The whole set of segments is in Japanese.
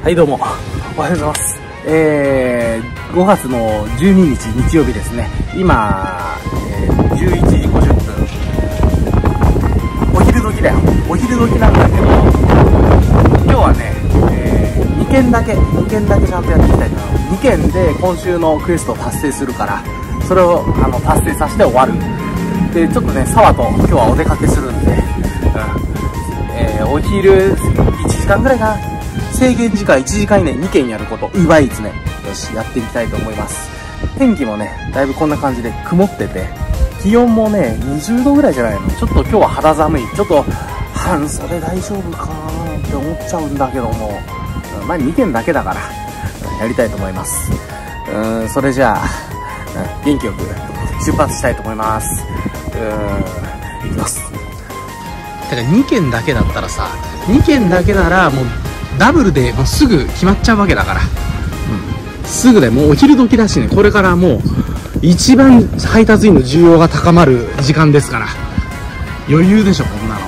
はいどうも、おはようございます。5月の12日日曜日ですね。今、11時50分。お昼時だよ。お昼時なんだけど、今日はね、2件だけちゃんとやっていきたいと思います。2件で今週のクエストを達成するから、それを達成させて終わる。で、ちょっとね、沢と今日はお出かけするんで、お昼1時間ぐらいかな。制限時間1時間以内2件やること、Uber Eatsね。よし、やっていきたいと思います。天気もね、だいぶこんな感じで曇ってて、気温もね、20度ぐらいじゃないの。ちょっと今日は肌寒い。ちょっと半袖大丈夫かなって思っちゃうんだけども、まあ2件だけだから、やりたいと思います。それじゃあ、元気よく出発したいと思います。行きます。だから2件だけだったらさ、2件だけならもうダブルでもうすぐ決まっちゃうわけだから、すぐでもうお昼時だしね、これからもう一番配達員の需要が高まる時間ですから、余裕でしょこんなの。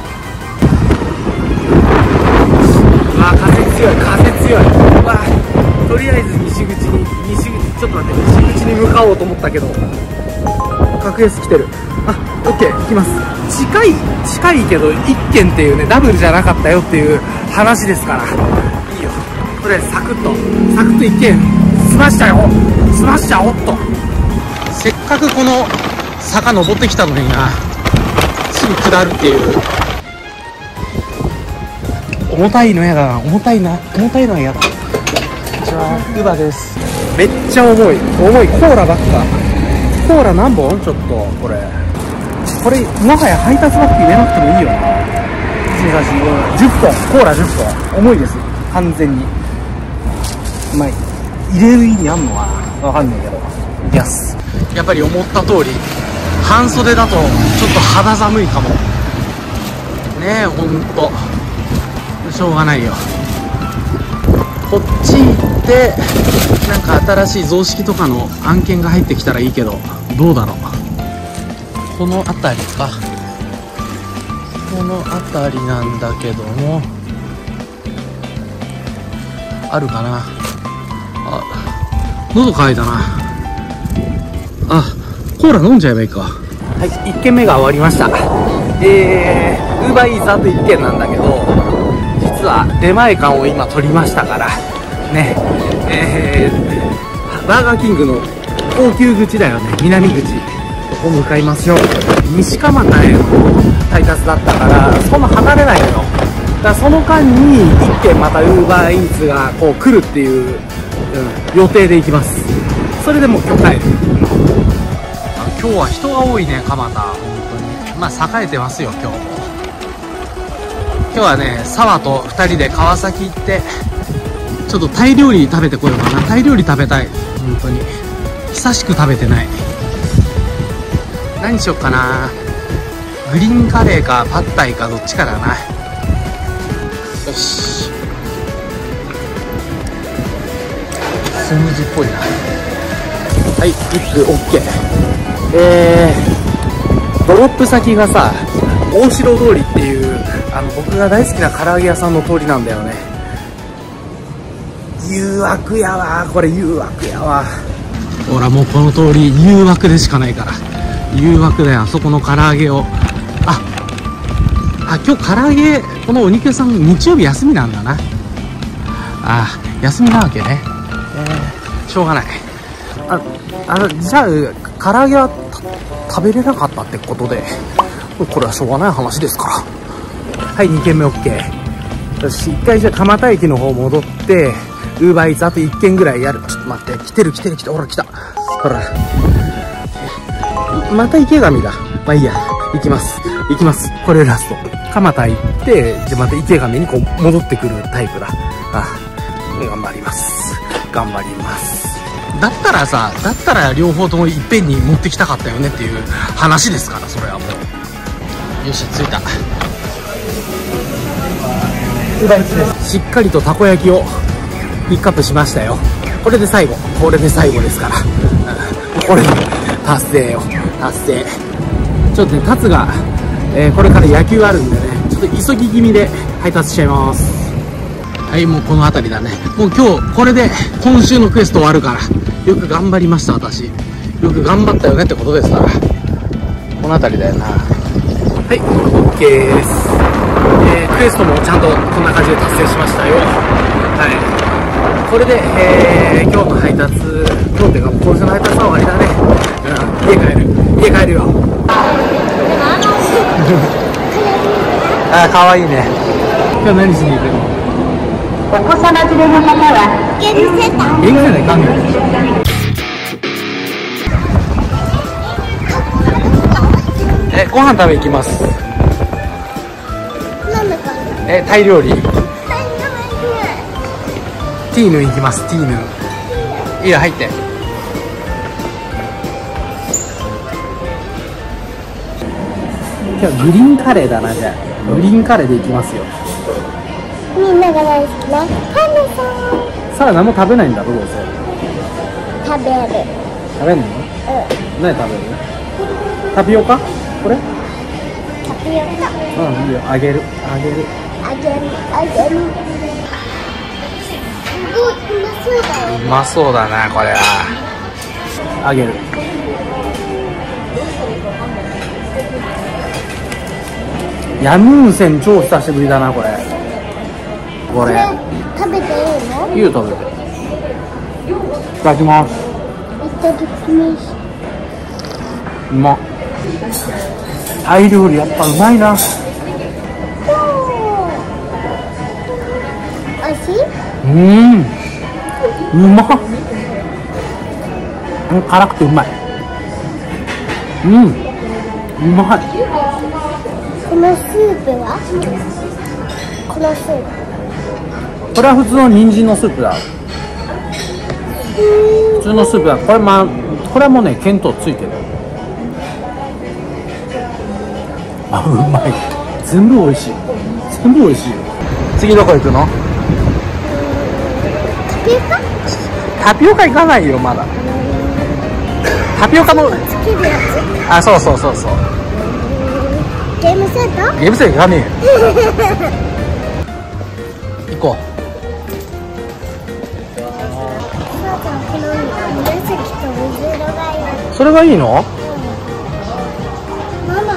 うわ風強い、風強い。うわとりあえずちょっと待って、西口に向かおうと思ったけど格安来てる。あ、オッケー、行きます。近いけど1件っていうね、ダブルじゃなかったよっていう話ですから、いいよ。とりあえずサクッと1件済ましちゃおうっと。せっかくこの坂登ってきたのにな、すぐ下るっていう。重たいのやだな、重たいのはやだ。こんにちは、ウバです。めっちゃ重いコーラばっか。コーラ何本？ちょっとこれもはや配達バッグ入れなくてもいいよな。10本、コーラ10本。重いです、完全に。まあ、入れる意味あんのはわかんないけど。いきます。やっぱり思った通り、半袖だとちょっと肌寒いかも。ねえ、ほんと。しょうがないよ。こっち行って、なんか新しい雑式とかの案件が入ってきたらいいけど、どうだろう。この辺りか。この辺りなんだけども、あるかな。あ、喉乾いたな。あ、コーラ飲んじゃえばいいか。はい、1軒目が終わりました。Uber Eatsあと1軒なんだけど、実は出前館を今取りましたからね。バーガーキングの高級口だよね、南口。ここ向かいますよ。西蒲田への配達だったからそんな離れないのよ。だからその間に1軒また Uber Eats がこう来るっていう、予定で行きます。それでもう今日帰る。今日は人が多いね、蒲田。本当にまあ栄えてますよ。今日はね、沢と2人で川崎行ってちょっとタイ料理食べてこようかな。タイ料理食べたい。本当に久しく食べてない。何しよっかな。グリーンカレーかパッタイかどっちかだな。よし、スムージーっぽいな。はい、リップ OK。ドロップ先がさ、大城通りっていう僕が大好きな唐揚げ屋さんの通りなんだよね。誘惑やわ、これ誘惑やわ。ほらもうこの通り誘惑でしかないから、誘惑だよ。あそこの唐揚げを、今日唐揚げ、このお肉屋さん日曜日休みなんだな。休みなわけね。しょうがない。じゃあ唐揚げは食べれなかったってことで、これはしょうがない話ですから。はい、2軒目 OK。よし、1回じゃあ蒲田駅の方戻って、Uber Eatsあと1軒ぐらいやる。ちょっと待って、来てる。ほら来た。ほら。また池上だ。まあいいや。行きます。これラスト。蒲田行って、じゃあまた池上にこう戻ってくるタイプだ。頑張ります。だったら両方ともいっぺんに持ってきたかったよねっていう話ですから、それはもう。よし、着いた。Uber Eatsです。しっかりとたこ焼きをピックアップしましたよ。これで最後ですから。これ達成よ、達成。ちょっとね、タツが、これから野球あるんでね、ちょっと急ぎ気味で配達しちゃいます。 はい、もうこの辺りだね。もう今日これで今週のクエスト終わるから、よく頑張りました。私よく頑張ったよねってことですから、この辺りだよな。はい、OK です。クエストもちゃんとこんな感じで達成しましたよ。はい、これで、今日の配達、今日っていうか今週の配達は終わりだね。うん、家帰るよ。あ、かわいいね。今日何しに行くの？ お子様連れの方はゲームセンター。 ゲームセンター行かんの？ご飯食べ行きます。 なんだかタイ料理。ティーヌ行きます。ティーヌ。いいよ、入って。今日グリーンカレーだな。じゃあグリーンカレーで行きますよ。 みんなが大好きなパンダさん。 さあ何も食べないんだろ、どうせ。 食べる。 食べんの？何食べる？タピオカ？これ？ タピオカ。 うん、いいよ。あげる。 あげる。 うまそうだな、これは。あげる。ヤムウンセン超久しぶりだな、これ。これ。 食べていいの？ いいよ、食べて。いただきます。 いただきます。 うまっ。タイ料理やっぱうまいな。 おいしい？ うまっ。辛くてうまい。うまい。 このスープは？このスープ。 これは普通の人参のスープだ。普通のスープだ。これこれはもうね、見当ついてる。あ、うまい。全部美味しい。全部美味しいよ。次どこ行くの？ タピオカ？ タピオカ行かないよ、まだ。タピオカの。 つけるやつ？ あ、そうそうそうそう。 ゲームセンター？ ゲームセンター行かねえよ。行こう。 この紫と水色がいい。 それがいいの？ ママ、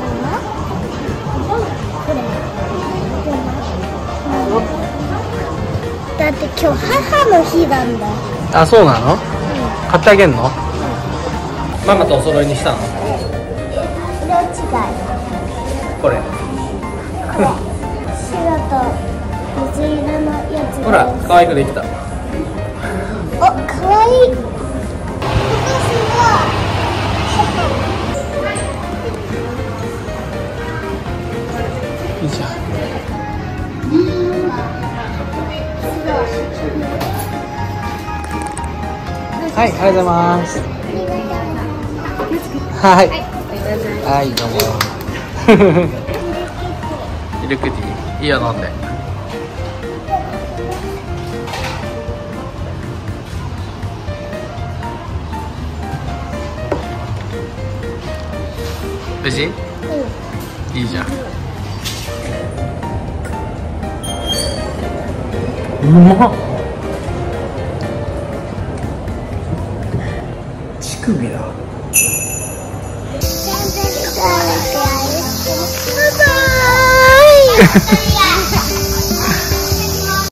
これ。だって今日母の日なんだ。 あ、そうなの？買ってあげんの？ママとお揃いにしたの？ 色違い。 これ。 白と水色のやつ。 ほら、可愛くできた。 お、かわいい。ここすいいじゃん。はい、ありがとうございます。はい。はい、どうも。ミルクティー、いいよ、飲んで。美味しい？いいじゃん。うまっ。乳首だ。 バイバイ。